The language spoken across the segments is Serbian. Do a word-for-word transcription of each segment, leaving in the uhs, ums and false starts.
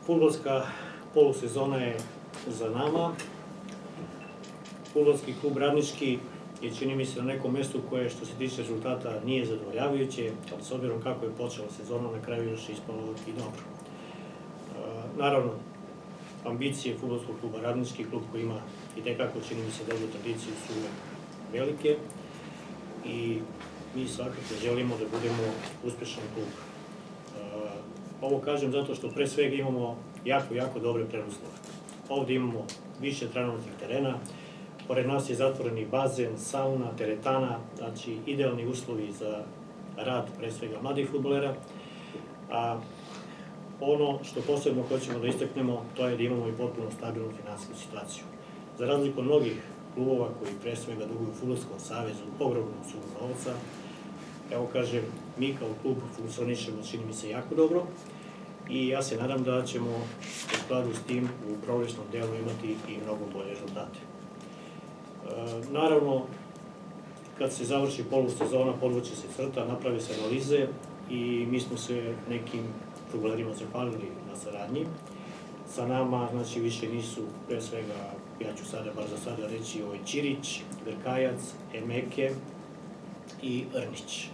Fudbalska polusezona je za nama. Fudbalski klub Radnički je, čini mi se, na nekom mestu koje, što se tiče rezultata, nije zadovoljavajuće, ali s obzirom kako je počela sezona, na kraju još ispalo i dobro. Naravno, ambicije Fudbalskog kluba Radnički, klub koji ima i tekako, čini mi se, dobru tradiciju, su velike i mi svakako želimo da budemo uspešan klub. Ovo kažem zato što pre svega imamo jako, jako dobre preduslove. Ovde imamo više trenutnih terena, pored nas je zatvoreni bazen, sauna, teretana, znači idealni uslovi za rad pre svega mladih fudbalera. A ono što posebno hoćemo da istaknemo, to je da imamo i potpuno stabilnu finansijsku situaciju. Za razliku od mnogih klubova koji pre svega duguju Fudbalskom savezu ogromnu sumu novca, evo kažem, mi kao klub funkcionišemo, čini mi se, jako dobro i ja se nadam da ćemo u skladu s tim u progresnom delu imati i mnogo bolje rezultate. Naravno, kad se završi polusezona, podvuče se crta, naprave se analize i mi smo se nekim fudbalerima zahvalili na saradnji. Sa nama, znači, više nisu, pre svega, ja ću sada, bar za sada reći, ovaj Ćirić, Grkajac, Emeke i Rnić.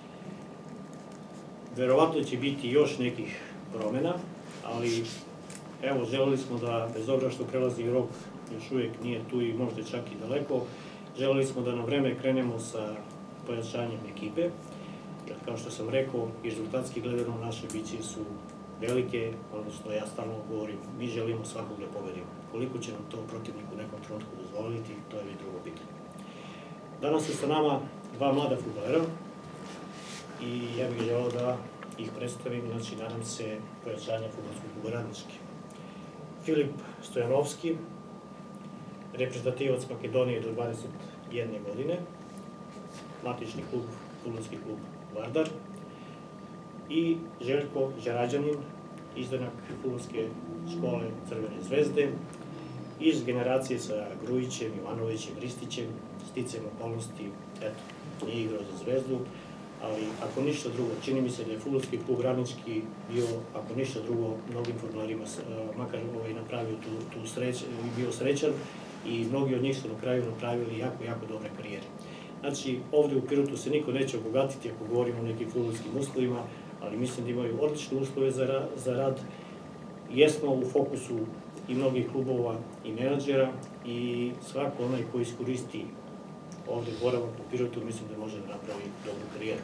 Verovatno će biti još nekih promena, ali evo, želeli smo da, bez obzira što prelazi rok, još uvijek nije tu i možda čak i daleko, želeli smo da na vreme krenemo sa pojačanjem ekipe, jer kao što sam rekao, rezultatski gledano naše ambicije su velike, odnosno ja stalno govorim, mi želimo svakog da pobedimo. Koliko će nam to protivnik u nekom trenutku dozvoliti, to je već drugo pitanje. Danas su sa nama dva mlada fudbalera i ja bih želeo da ih predstavim, znači nadam se pojačanja Fudbalskog kluba Radnički. Filip Stojanovski, reprezentativac Makedonije do dvadeset jedne godine, matični klub, Fudbalski klub Vardar, i Željko Đarađanin, izdanak Fudbalske škole Crvene zvezde, iz generacije sa Grujićem, Ivanovićem, Ristićem, sticajem okolnosti, eto, nije igrao za Zvezdu, ali ako ništa drugo, čini mi se da je Fudbalski klub Radnički bio, ako ništa drugo, mnogim fudbalerima makar napravio tu sreću, bio srećan i mnogi od njih su na kraju napravili jako, jako dobre karijere. Znači, ovde u Pirotu se niko neće obogatiti ako govorimo o nekim fudbalskim uslovima, ali mislim da imaju odlične uslove za rad. Jesmo u fokusu i mnogih klubova i menadžera i svako onaj koji iskoristi ovde boravak u Pirotu, mislim da može da napravi dobru karijeru.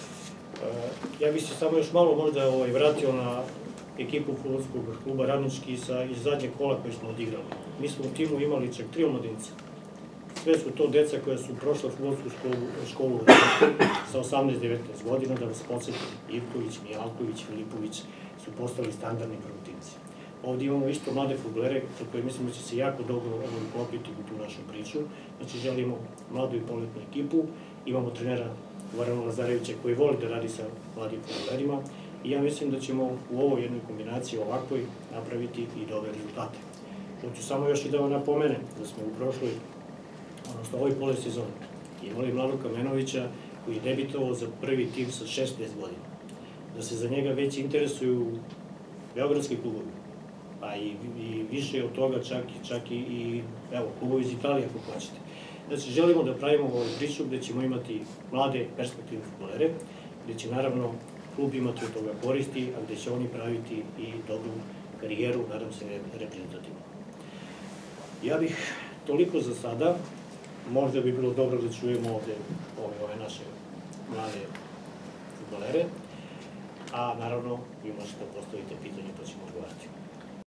Ja bih se samo još malo možda vratio na ekipu Fudbalskog kluba Radnički iz zadnjeg kola koje smo odigrali. Mi smo u timu imali čak tri omladinca. Sve su to deca koja su prošla fudbalsku školu sa osamnaest devetnaest godina, da vas podsjetim, Ivković, Mijalković, Filipović su postali standardni protivnici. Ovde imamo isto mlade fudbalere za koje mislim da će se jako dobro uklopiti u tu našu priču. Znači, želimo mladu i poletnu ekipu, imamo trenera Varana Lazarevića koji voli da radi sa mladim fudbalerima i ja mislim da ćemo u ovoj jednoj kombinaciji ovakvoj napraviti i dobre rezultate. Hoću samo još i da vam napomenem da smo u prošloj, odnosno ovoj polosezoni, imali Mladu Kamenovića koji je debitovao za prvi tim sa šesnaest godina. Da se za njega već interesuju beogradski klubovi, pa i više od toga čak i klubovi iz Italije ako hoćete. Znači, želimo da pravimo ovu priču gde ćemo imati mlade perspektivne fudbalere, gde će naravno klub imati od toga koristi, a gde će oni praviti i dobru karijeru, nadam se, reprezentativno. Ja bih toliko za sada. Možda bi bilo dobro da čujemo ovde ove naše mlade fudbalere, a naravno vi možete postaviti pitanje pa ćemo odgovarati.